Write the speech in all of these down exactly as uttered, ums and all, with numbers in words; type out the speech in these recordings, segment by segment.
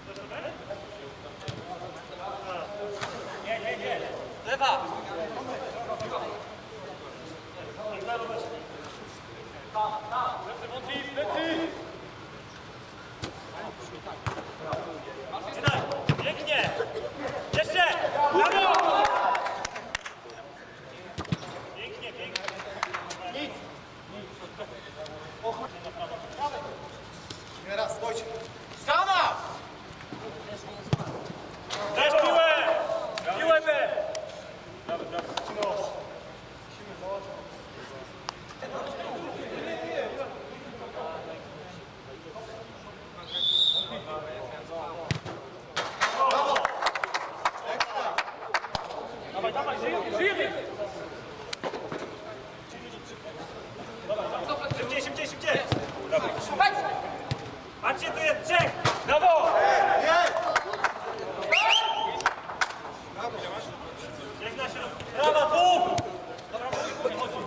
Lewa! Pięknie! Jeszcze! Brawo! Pięknie, pięknie. Nic! Teraz, stójcie. Sama! Też piłę! Piłę B! Brawo, brawo. Dawaj, dawaj, żyjemy, żyjemy! Szybciej, szybciej, szybciej! Patrzcie, tu jest Czech! Brawo! Czech na środku! Brawa, tu! Dobra, nie chodzi.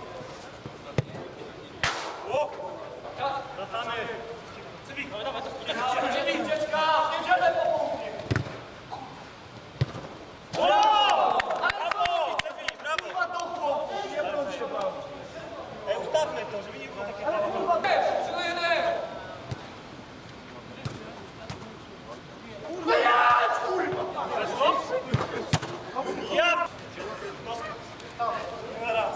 O! Wracamy! Cywik! Dawaj, dawaj, to Cywik, ucieczka! Jedziemy po punkcie! Brawo! Cywik, brawo! Nie broń się, brawo! Ej, ustawmy to, żeby nie było takie brawo. Ja! Raz.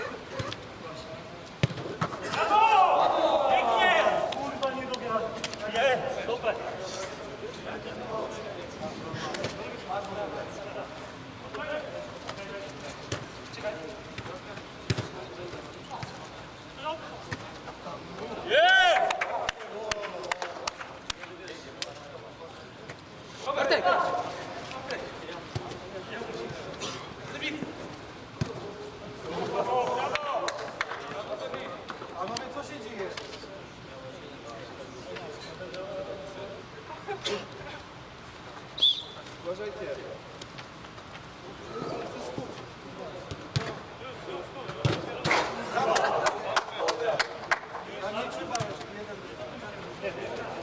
Brawo! Pięknie! Kurwa, nie dobiera. Nie, super. Yeah! Bartek! Panowie, co się dzieje? Uważajcie. Brawo!